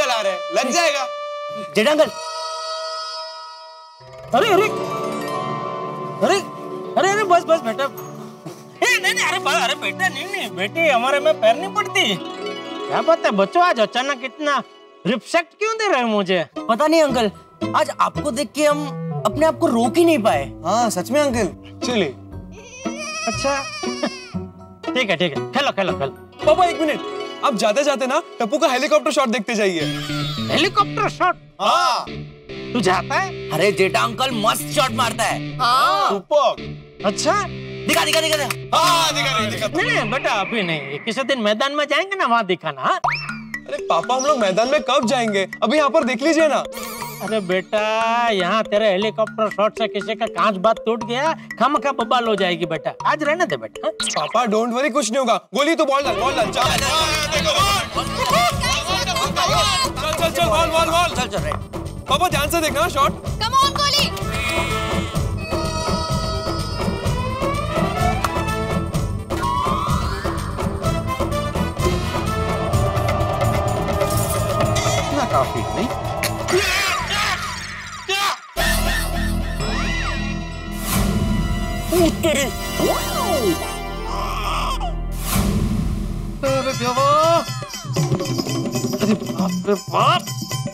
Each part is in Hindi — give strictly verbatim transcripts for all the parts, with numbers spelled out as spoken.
जला रहे हैं, लग जाएगा। जेठा अंकल, अरे अरे अरे अरे अरे बस बस बेटा, ए नहीं नहीं, अरे अरे बेटा नहीं नहीं बेटी, हमारे में पैर नहीं पड़ती। क्या बात है बच्चों, आज अचानक इतना रिस्पेक्ट क्यों दे रहे हैं मुझे? पता नहीं अंकल, आज आपको देख के हम अपने आप को रोक ही नहीं पाए। हाँ सच में अंकल। चलिए, अच्छा ठीक है ठीक है, खेलो खेलो खेलो। पापा एक मिनट, आप जाते जाते ना टप्पू का हेलीकॉप्टर शॉट देखते जाइए। Helicopter shot? हाँ। तू जाता है? अरे जेठा अंकल मस्त शॉट मारता है। हाँ। सुपर। अच्छा दिखा दिखा दिखा दिखा। हाँ दिखा नहीं दिखा। नहीं नहीं बेटा अभी नहीं, किसी दिन मैदान में जाएंगे ना, वहाँ दिखाना। हाँ? अरे पापा हम लोग मैदान में कब जाएंगे, अभी यहाँ पर देख लीजिए ना। अरे बेटा यहाँ तेरे हेलीकॉप्टर शॉट से किसी का कांच बात टूट गया, खामखा बवाल हो जाएगी बेटा, आज रहने दे बेटा। पापा डोंट वरी, कुछ नहीं होगा। गोली तो बॉल डाल, बॉल डाल। चल चल चल, बॉल बॉल बॉल। चल चल। पापा ध्यान से देखना शॉट। कम ऑन गोली। इतना काफी नहीं? तेरी अरे देवा, अरे बाप रे बाप।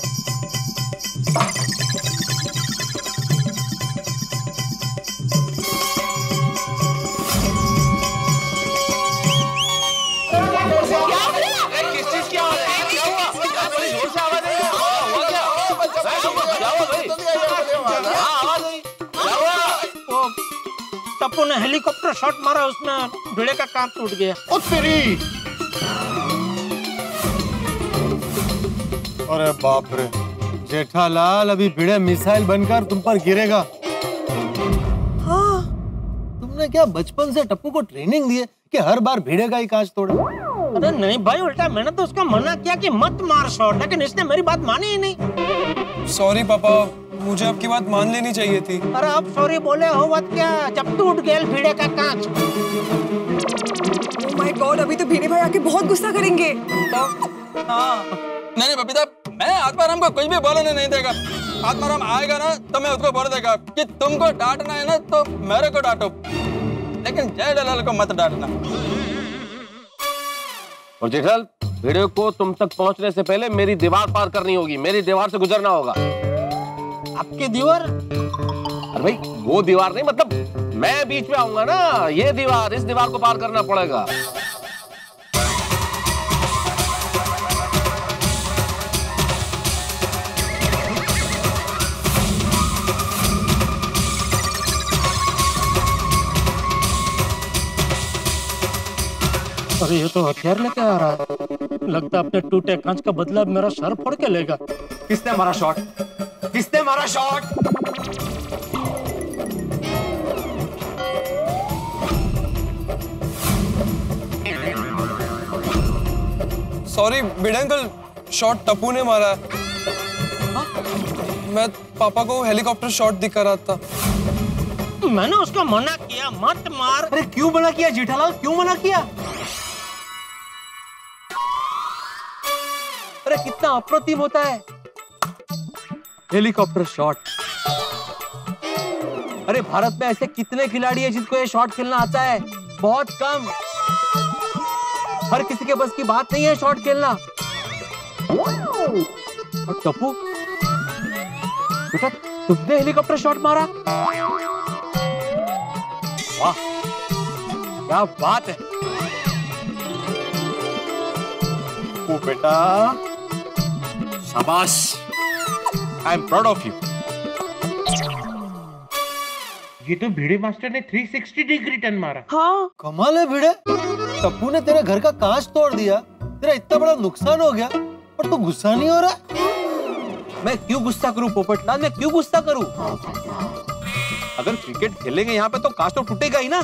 किस चीज की आवाज है? क्या हुआ? बड़ी जोर से आवाज आई है। हुआ क्या? क्या हुआ भाई? हाँ आवाज आई। क्या हुआ? वो टप्पू ने हेलीकॉप्टर शॉट मारा, उसमें भिड़े का कांच टूट गया। ओ तेरी! अरे बाप रे जेठालाल, अभी भिड़े मिसाइल बनकर तुम पर गिरेगा। हाँ, तुमने क्या बचपन से टप्पू को ट्रेनिंग दी है कि हर बार भिड़े का ही कांच तोड़े? अरे नहीं भाई, उल्टा मैंने तो उसका मना किया कि मत मार शॉट, लेकिन इसने मेरी बात मानी ही नहीं। सॉरी पापा, मुझे आपकी बात मान लेनी चाहिए थी। अरे अब सॉरी बोले हो बात क्या, जब टूट गया भिड़े का कांच। ओह माय गॉड, अभी तो भीड़े भाई आके बहुत गुस्सा करेंगे। तो हाँ नहीं नहीं बबीता, मैं आत्माराम को कुछ भी बोलने नहीं देगा। आत्माराम आएगा ना तो मैं उसको बोल देगा कि तुमको डांटना है ना तो मेरे को डांटो, लेकिन जेठालाल को मत डांटना। और जेठालाल, वीडियो को तुम तक पहुंचने से पहले मेरी दीवार पार करनी होगी, मेरी दीवार से गुजरना होगा। आपकी दीवार? अरे भाई वो दीवार नहीं, मतलब मैं बीच में आऊंगा ना, ये दीवार, इस दीवार को पार करना पड़ेगा। अरे ये तो हथियार लेके आ रहा है, लगता है अपने टूटे कांच का बदला मेरा सर फोड़ के लेगा। किसने मारा शॉट? किसने मारा shot? Sorry Bhide uncle, shot Tappu ने मारा है। मैं पापा को हेलीकॉप्टर शॉट दिखा रहा था। मैंने उसको मना किया मत मार। अरे क्यों मना किया जेठालाल, क्यों मना किया? अरे कितना अप्रतिम होता है हेलीकॉप्टर शॉट। अरे भारत में ऐसे कितने खिलाड़ी हैं जिनको ये शॉट खेलना आता है? बहुत कम। हर किसी के बस की बात नहीं है शॉट खेलना। और टप्पू बेटा, तुमने हेलीकॉप्टर शॉट मारा? वाह क्या बात है। ओ बेटा शाबाश, I am proud of you. ये तो भिड़े मास्टर ने तीन सौ साठ डिग्री टर्न मारा। हाँ कमाल है भिड़े, टप्पू ने तेरे घर का कांच तोड़ दिया, तेरा इतना बड़ा नुकसान हो गया और तू गुस्सा नहीं हो रहा? मैं क्यों गुस्सा करूं पोपटलाल, मैं क्यों गुस्सा करूं? अगर क्रिकेट खेलेंगे यहाँ पे तो कांच तो टूटेगा ही ना।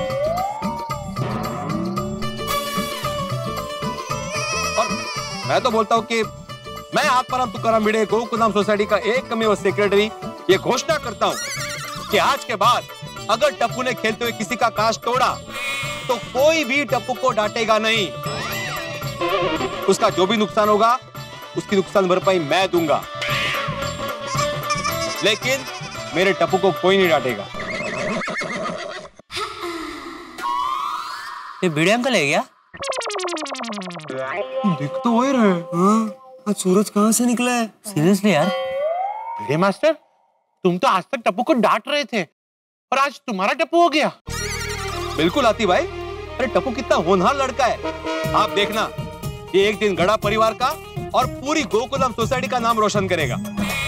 और मैं तो बोलता हूँ कि मैं आत्माराम तुकाराम भिड़े गोकुलधाम सोसाइटी का एक कमी और सेक्रेटरी ये घोषणा करता हूँ कि आज के बाद अगर टप्पू ने खेलते हुए किसी का कांच तोड़ा तो कोई भी टप्पू को डांटेगा नहीं। उसका जो भी नुकसान होगा उसकी नुकसान भरपाई मैं दूंगा, लेकिन मेरे टप्पू को कोई नहीं डांटेगा। ये भिड़े अंकल है क्या? दिख तो वही रहे। हाँ, आज सूरज कहाँ से निकला है? सीरियसली यार? भिड़े मास्टर, तुम तो आज तक टप्पू को डांट रहे थे और आज तुम्हारा टप्पू हो गया। बिल्कुल आती भाई, अरे टप्पू कितना होनहार लड़का है। आप देखना, ये एक दिन गड़ा परिवार का और पूरी गोकुलम सोसाइटी का नाम रोशन करेगा।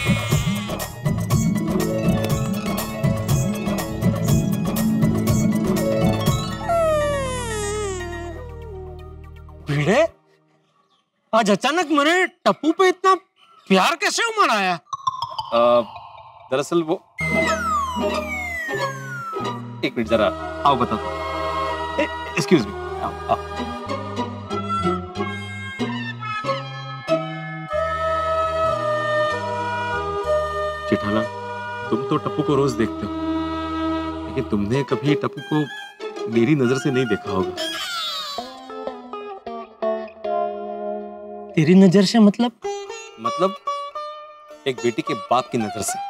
भिड़े, आज अचानक मेरे टप्पू पे इतना प्यार कैसे उमड़ आया? दरअसल वो, एक मिनट जरा आओ बताता हूं। एक्सक्यूज मी, आओ आओ। जेठालाल, तुम तो टप्पू को रोज देखते हो, लेकिन तुमने कभी टप्पू को मेरी नजर से नहीं देखा होगा। तेरी नजर से मतलब? मतलब एक बेटी के बाप की नजर से।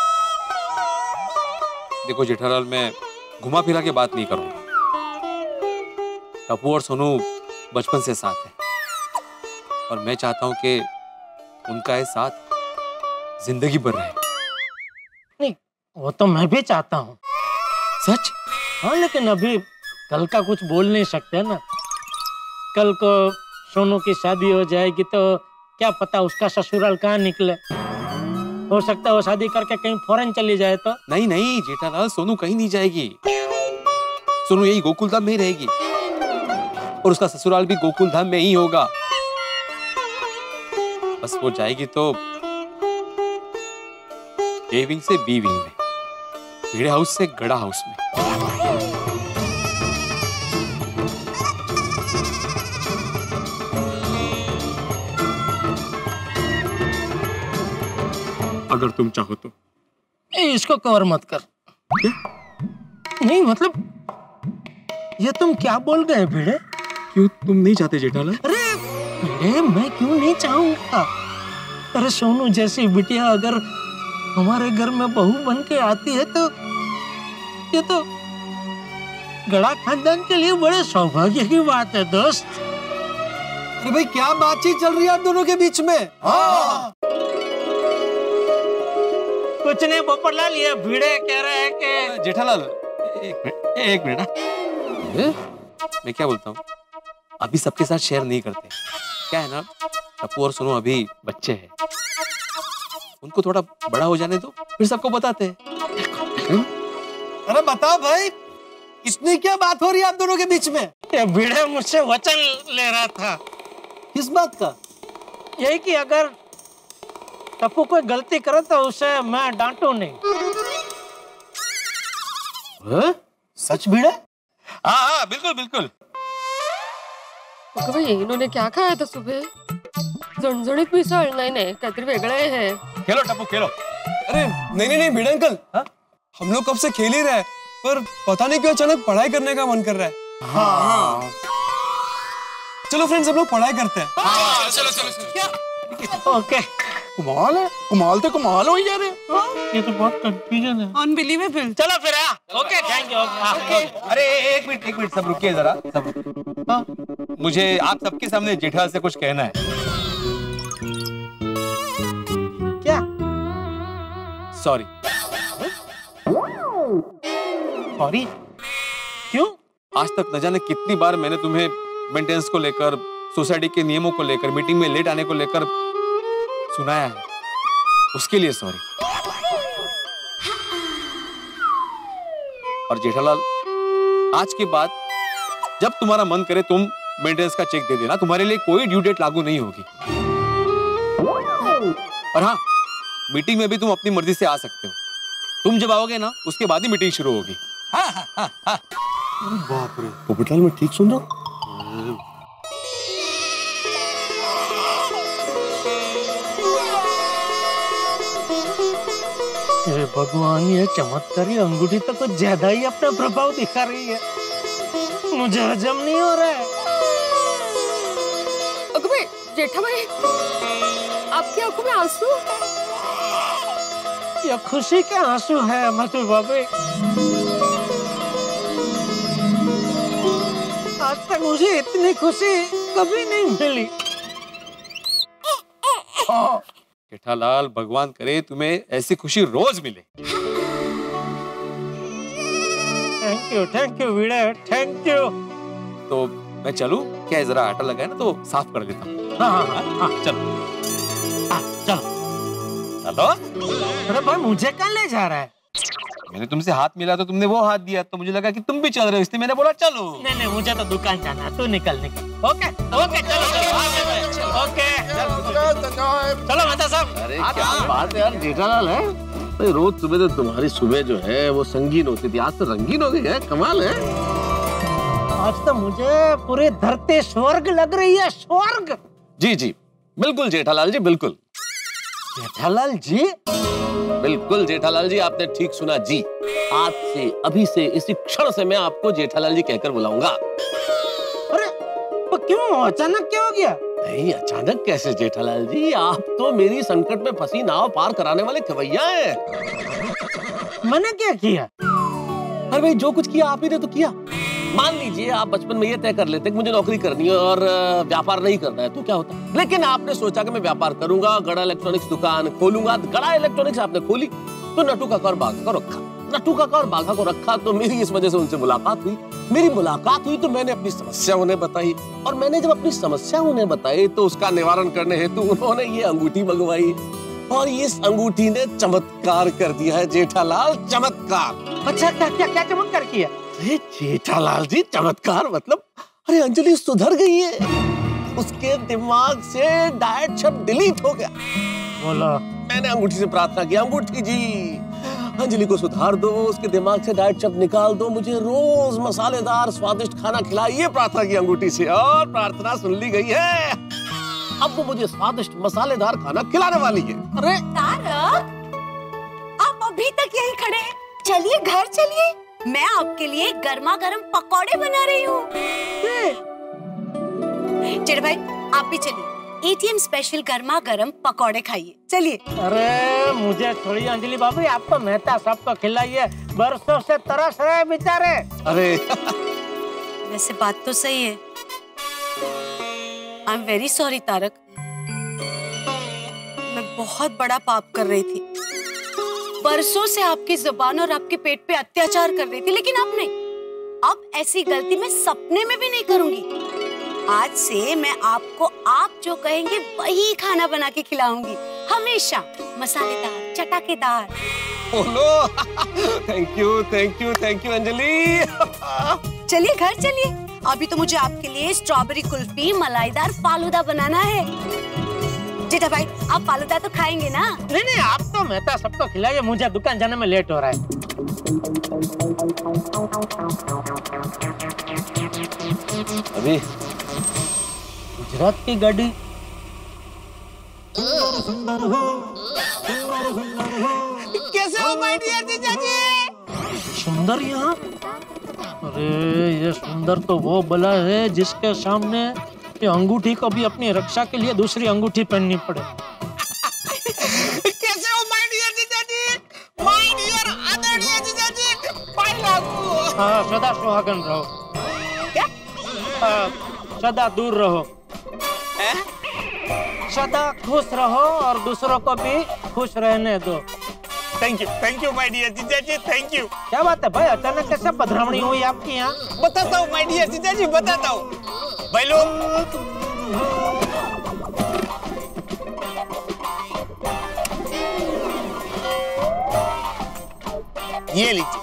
देखो जेठालाल, मैं घुमा फिरा के बात नहीं करूंगा। टप्पू और सोनू बचपन से साथ है और मैं चाहता हूं कि उनका ये साथ जिंदगी भर रहे। नहीं, वो तो मैं भी चाहता हूँ। सच? हाँ, लेकिन अभी कल का कुछ बोल नहीं सकते ना। कल को सोनू की शादी हो जाएगी तो क्या पता उसका ससुराल कहाँ निकले। हो सकता है वो शादी करके कहीं फॉरेन चली जाए तो। नहीं नहीं जेठालाल, सोनू कहीं नहीं जाएगी। सोनू यही गोकुल धाम में ही रहेगी और उसका ससुराल भी गोकुल धाम में ही होगा। बस वो जाएगी तो ए विंग से बी विंग में, भिड़े हाउस से गड़ा हाउस में। अगर तुम चाहो तो। ए, इसको कवर मत कर। क्या? नहीं मतलब ये तुम क्या बोल गए भिड़े? क्यों तुम नहीं चाहते जेठालाल? अरे भिड़े, मैं क्यों नहीं चाहूंगा? अरे सोनू जैसी बिटिया अगर हमारे घर में बहू बन के आती है तो ये तो गड़ा खानदान के लिए बड़े सौभाग्य की बात है दोस्त। अरे भाई, क्या बातचीत चल रही है आप दोनों के बीच में? हाँ। कुछ नहीं पोपटलाल, ये भिड़े कह रहे हैं कि जेठालाल एक मिनट एक मिनट मैं क्या बोलता हूँ, अभी सबके साथ शेयर नहीं करते। क्या है ना, टप्पू और सोनू अभी बच्चे हैं, उनको थोड़ा बड़ा हो जाने दो, फिर सबको बताते हैं। अरे बता भाई, इतनी क्या बात हो रही है आप दोनों के बीच में? ये भिड़े मुझसे वचन ले रहा था। किस बात का? यही कि अगर टप्पू कोई गलती करे तो उसे मैं डांटू नहीं। है? सच भिड़े? हाँ हाँ बिल्कुल बिल्कुल। भाई, इन्होंने क्या खाया था सुबह? झणझणीत मिसळ? नहीं नहीं, काहीतरी वेगळं आहे। खेलो टप्पू खेलो। अरे नहीं नहीं नहीं भिड़े अंकल, हाँ? हम लोग कब से खेल ही रहे हैं, पर पता नहीं क्यों अचानक पढ़ाई करने का मन कर रहा है। हाँ। चलो फ्रेंड्स, हम लोग पढ़ाई करते हैं। हाँ, चलो चलो चलो। ओके। कमाल है, कमाल तो कमाल हो ही जा रहे हैं। ये तो बहुत कंफ्यूजन है। अनबिलीवेबल। चलो फिर। Okay, thank you. अरे एक मिनट एक मिनट सब रुकिए जरा, सब। हाँ, मुझे आप सबके सामने जेठालाल से कुछ कहना है। क्या? सॉरी। सॉरी? क्यों? आज तक न जाने कितनी बार मैंने तुम्हें मेंटेनेंस को लेकर, सोसाइटी के नियमों को लेकर, मीटिंग में लेट आने को लेकर सुनाया है, उसके लिए सॉरी। और जेठालाल, आज के बाद जब तुम्हारा मन करे तुम मेंटेनेंस का चेक दे देना, तुम्हारे लिए कोई ड्यू डेट लागू नहीं होगी। और हाँ, मीटिंग में भी तुम अपनी मर्जी से आ सकते हो। तुम जब आओगे ना, उसके बाद ही मीटिंग शुरू होगी। हाँ हाँ हाँ हाँ। बाप रे, पोपटलाल मैं ठीक सुन रहा हूँ? ये भगवान, ये चमत्कारी अंगूठी तो कुछ ज्यादा ही अपना प्रभाव दिखा रही है। मुझे हजम नहीं हो रहा है। अगं बाई, जेठाबाई आपकी आंखों में आंसू? ये खुशी के आंसू है मथुर बाबू। आज तक मुझे इतनी खुशी कभी नहीं मिली। जेठालाल, भगवान करे तुम्हें ऐसी खुशी रोज मिले। थैंक यू, थैंक यू वीरे, थैंक यू। तो मैं चलूं क्या? जरा आटा लगा है ना तो साफ कर देता हूँ। हाँ हाँ हाँ हाँ, चलो हाँ, चलो चलो। अरे भाई मुझे कहाँ ले जा रहा है? मैंने तुमसे हाथ मिला तो तुमने वो हाथ दिया, तो मुझे लगा कि तुम भी चल रहे हो, इसलिए मैंने बोला चलो। नहीं नहीं, मुझे तो दुकान जाना है, तू निकल निकल। ओके ओके, चलो चलो, ओके चलो मेहता साहब। अरे क्या बात है यार जेठालाल है भाई, रोज सुबह तो तुम्हारी सुबह जो है वो संगीन होती थी, आज तो रंगीन हो गई है, कमाल है। आज तो मुझे पूरी धरती स्वर्ग लग रही है, स्वर्ग। जी जी बिल्कुल जेठालाल जी, बिल्कुल जेठालाल जी, बिल्कुल जेठालाल जी, आपने ठीक सुना जी। आज से, अभी से, इसी क्षण से मैं आपको जेठालाल जी कहकर बुलाऊंगा। अरे तो क्यों, अचानक क्या हो गया? नहीं अचानक कैसे जेठालाल जी, आप तो मेरी संकट में फंसी नाव पार कराने वाले खवैया हैं। मैंने क्या किया? अरे भाई जो कुछ किया आप ही ने तो किया। मान लीजिए आप बचपन में ये तय कर लेते कि मुझे नौकरी करनी है और व्यापार नहीं करना है, तो क्या होता? लेकिन आपने सोचा कि मैं व्यापार करूंगा, गड़ा इलेक्ट्रॉनिक्स दुकान खोलूंगा। गड़ा इलेक्ट्रॉनिक्स आपने खोली तो नटू काका और बाघा को रखा, नटू काका और बाघा को रखा तो मेरी इस वजह से उनसे मुलाकात हुई। मेरी मुलाकात हुई तो मैंने अपनी समस्या उन्हें बताई, और मैंने जब अपनी समस्या उन्हें बताई तो उसका निवारण करने हेतु उन्होंने ये अंगूठी मंगवाई, और इस अंगूठी ने चमत्कार कर दिया है जेठालाल, चमत्कार। अच्छा क्या क्या क्या चमत्कार किया? अरे जेठालाल जी, चमत्कार मतलब, अरे अंजलि सुधर गई है, उसके दिमाग से डाइट शब्द डिलीट हो गया। बोलो। मैंने अंगूठी से प्रार्थना की, अंगूठी जी अंजलि को सुधार दो, उसके दिमाग से डाइट शब्द निकाल दो, मुझे रोज मसालेदार स्वादिष्ट खाना खिलाइए प्रार्थना की अंगूठी से, और प्रार्थना सुन ली गई है। अब वो मुझे स्वादिष्ट मसालेदार खाना खिलाने वाली है। अरे तारक, आप अभी तक यहीं खड़े हैं? चलिए घर चलिए, मैं आपके लिए गर्मा गर्म पकौड़े बना रही हूँ। चलो भाई आप भी चलिए, एटीएम स्पेशल गर्मा गर्म पकौड़े खाइए, चलिए। अरे मुझे छोड़िए अंजलि बाबू, आपको मेहता सबको खिलाइए, बरसों से तरस रहे बेचारे। अरे वैसे बात तो सही है। I am very sorry Tarak, मैं बहुत बड़ा पाप कर रही थी, बरसों से आपकी जुबान और आपके पेट पे अत्याचार कर रही थी, लेकिन अब नहीं, अब ऐसी गलती मैं सपने में भी नहीं करूंगी। आज से मैं आपको आप जो कहेंगे वही खाना बना के खिलाऊंगी, हमेशा मसालेदार चटाकेदार। बोलो thank you thank you thank you Anjali. चलिए घर चलिए, अभी तो मुझे आपके लिए स्ट्रॉबेरी कुल्फी मलाईदार फालूदा बनाना है। जेठा भाई आप फालूदा तो खाएंगे ना? नहीं नहीं, आप तो मेहता सबको खिलाइए, मुझे दुकान जाने में लेट हो रहा है। अभी गुजरात की गाड़ी कैसे हो माय डियर जीजाजी? सुंदर यहाँ? अरे ये सुंदर तो वो बला है जिसके सामने ये अंगूठी को भी अपनी रक्षा के लिए दूसरी अंगूठी पहननी पड़े। कैसे हो माय डियर जीजाजी? माय डियर आदरणीय जीजाजी, पाई लागू। हाँ सदा सुहागन रहो। क्या? हाँ, सदा दूर रहो। है? सदा खुश रहो और दूसरों को भी खुश रहने दो। Thank you thank you my dear जीजाजी, थैंक यू। क्या बात है भाई, अचानक कैसे पधरावनी हुई आपकी यहाँ? बताता हूँ माय डियर जीजाजी, बताता हूँ। भाई लोग ये लीजिए।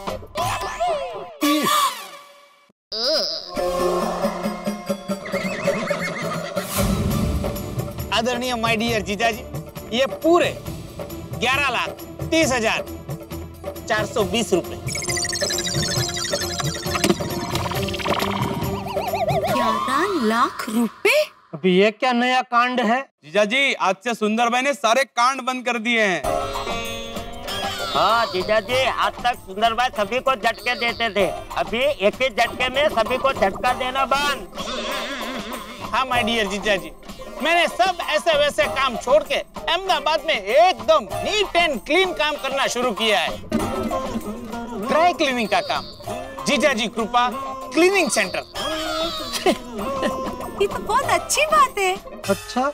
आदरणीय माय डियर जीजाजी, ये पूरे ग्यारह लाख तीस हजार चार सौ बीस रुपए। ग्यारह लाख रुपए? अभी ये क्या नया कांड है? जीजाजी आज से सुंदर भाई ने सारे कांड बंद कर दिए हैं। हाँ जीजा जी, आज तक सुंदर भाई सभी को झटके देते थे, अभी एक ही झटके में सभी को झटका देना बंद। हाँ माय डियर जीजाजी, मैंने सब ऐसे वैसे काम छोड़ के अहमदाबाद में एकदम नीट एंड क्लीन काम करना शुरू किया है। ड्राई क्लीनिंग का काम, जीजाजी कृपा क्लीनिंग सेंटर। ये तो बहुत अच्छी बात है। अच्छा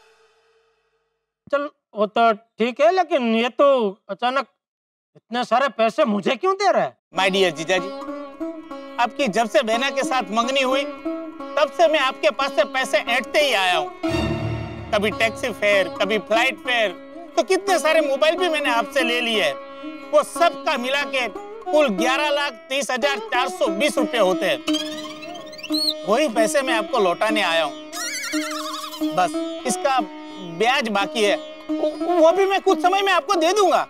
चल वो तो ठीक है, लेकिन ये तो अचानक इतने सारे पैसे मुझे क्यों दे रहा है? माय डियर जीजाजी, आपकी जब से बहना के साथ मंगनी हुई तब से मैं आपके पास से पैसे ऐंठते ही आया हूँ। कभी टैक्सी फेयर, कभी फ्लाइट फेयर, तो कितने सारे मोबाइल भी मैंने आपसे ले लिए। वो सब का मिला के कुल ग्यारह लाख तीस हजार चार सौ बीस रुपए होते हैं। वही पैसे मैं आपको लौटाने आया हूँ। बस इसका ब्याज बाकी है, वो भी मैं कुछ समय में आपको दे दूंगा।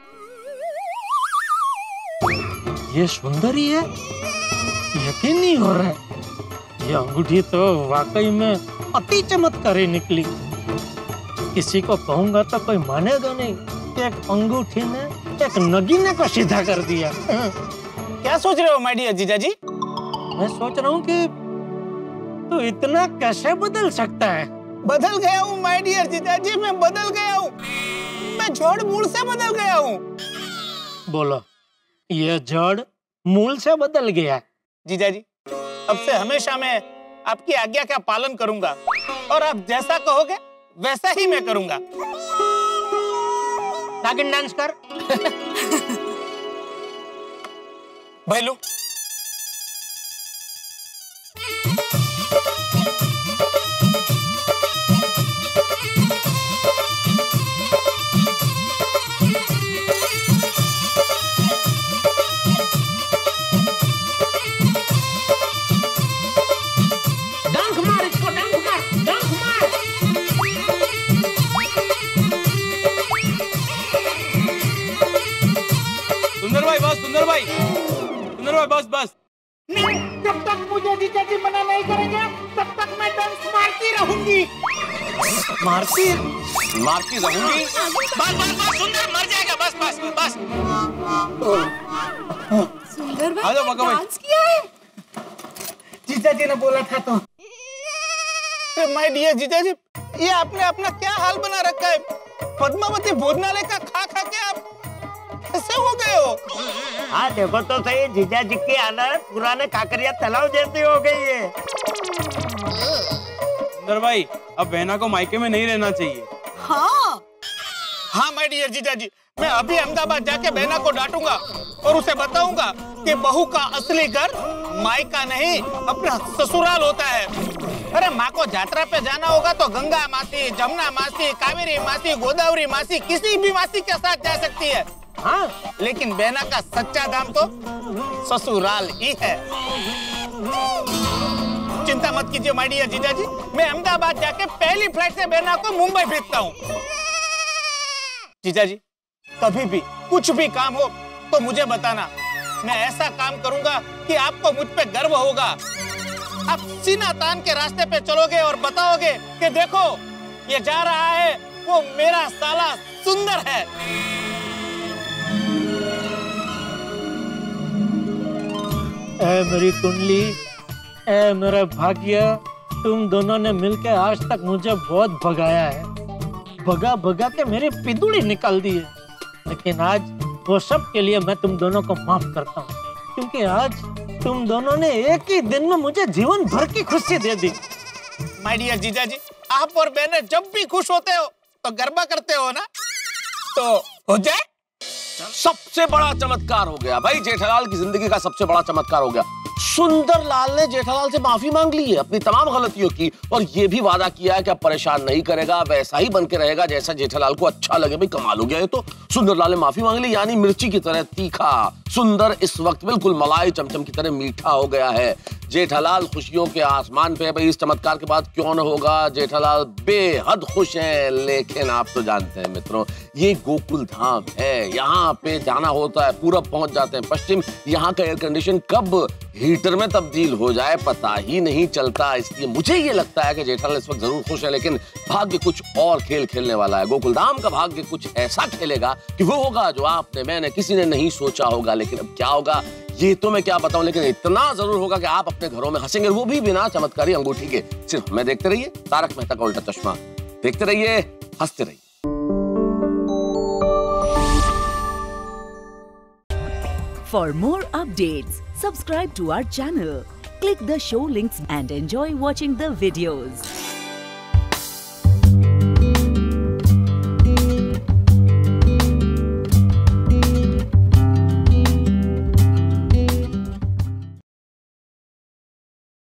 ये सुंदरी है, यकीन नहीं हो रहा है। ये अंगूठी तो वाकई में अति चमत्कारी निकली। किसी को कहूंगा तो कोई मानेगा नहीं कि एक अंगूठी ने एक नगीने को सीधा कर दिया। क्या सोच रहे हो माय डियर जीजाजी? मैं सोच रहा हूँ कि तू इतना कैसे बदल सकता है? बदल गया हूँ माय डियर जीजाजी, मैं बदल गया हूँ। मैं जड़ मूल से बदल गया हूँ। बोलो, ये जड़ मूल से बदल गया? जीजाजी, अब से हमेशा मैं आपकी आज्ञा का पालन करूंगा और आप जैसा कहोगे वैसा ही मैं करूंगा। नागिन डांस कर। भाई लो। सुंदर भाई बस, सुंदर भाई, सुंदर भाई बस बस। नहीं, जब तक मुझे जीजाजी मना नहीं करेंगे तब तक मैं डांस मारती रहूंगी। मारती मारती रहूंगी? बस बस बस सुंदर मर जाएगा। बस बस बस। सुंदर भाई आ जाओ, बका भाई। डांस किया है। जीजाजी ने बोला था तो। माय डियर जीजाजी, ये आपने अपना क्या हाल बना रखा है? पद्मावती भोजनालय का खा खा के आप कैसे हो गए हो? हाँ देखो तो सही, जीजाजी की हालत पुराने काकरिया तालाब जैसी हो गई है। सुंदर भाई, अब बहना को मायके में नहीं रहना चाहिए। हाँ हाँ माय डियर जीजाजी, मैं अभी अहमदाबाद जाके बहना को डांटूंगा और उसे बताऊंगा कि बहू का असली घर मायका नहीं अपना ससुराल होता है। अरे माँ को यात्रा पे जाना होगा तो गंगा मासी, जमुना मासी, कावेरी मासी, गोदावरी मासी, किसी भी मासी के साथ जा सकती है। हाँ, लेकिन बहना का सच्चा दाम तो ससुराल ही है। चिंता मत कीजिए माय डियर जीजाजी, मैं अहमदाबाद जाके पहली फ्लाइट से बहना को मुंबई भेजता हूँ। जीजाजी, कभी भी कुछ भी काम हो तो मुझे बताना। मैं ऐसा काम करूंगा कि आपको मुझ पे गर्व होगा। आप सीना तान के रास्ते पे चलोगे और बताओगे कि देखो ये जा रहा है, वो मेरा साला सुंदर है। ऐ मेरी कुंडली, ऐ मेरा भाग्य, तुम दोनों ने मिलकर आज तक मुझे बहुत भगाया है। भगा भगा के मेरी पिदुड़ी निकाल दी है, लेकिन आज वो सब के लिए मैं तुम दोनों को माफ करता हूँ, क्योंकि आज तुम दोनों ने एक ही दिन में मुझे जीवन भर की खुशी दे दी। माय डियर जीजाजी, आप और बहनें जब भी खुश होते हो तो गरबा करते हो ना, तो हो जाए। सबसे बड़ा चमत्कार हो गया भाई, जेठालाल की जिंदगी का सबसे बड़ा चमत्कार हो गया। सुंदरलाल ने जेठालाल से माफी मांग ली है अपनी तमाम गलतियों की, और ये भी वादा किया है कि अब परेशान नहीं करेगा, वैसा ही बन के रहेगा जैसा जेठालाल को अच्छा लगे। भाई कमाल हो गया ये तो। सुंदरलाल ने माफी मांग ली, यानी मिर्ची की तरह तीखा। सुंदर इस वक्त बिल्कुल मलाई चमचम की तरह मीठा हो गया है। जेठालाल खुशियों के आसमान पे है। भाई इस चमत्कार के बाद क्यों न होगा, जेठालाल बेहद खुश हैं। लेकिन आप तो जानते हैं मित्रों, ये गोकुल धाम है, यहाँ पे जाना होता है, पूरब पहुंच जाते हैं पश्चिम। यहाँ का एयर कंडीशन कब हीटर में तब्दील हो जाए पता ही नहीं चलता। इसलिए मुझे ये लगता है कि जेठालाल इस वक्त जरूर खुश है, लेकिन भाग्य कुछ और खेल खेलने वाला है। गोकुल धाम का भाग्य कुछ ऐसा खेलेगा कि वो होगा जो आपने, मैंने, किसी ने नहीं सोचा होगा। लेकिन अब क्या होगा ये तो मैं क्या बताऊं, लेकिन इतना जरूर होगा कि आप अपने घरों में हंसेंगे, वो भी बिना चमत्कारी अंगूठी के। सिर्फ हमें देखते रहिए तारक मेहता का उल्टा चश्मा। देखते रहिए, हंसते रहिए। For more updates, subscribe to our channel, click the show links and enjoy watching the videos.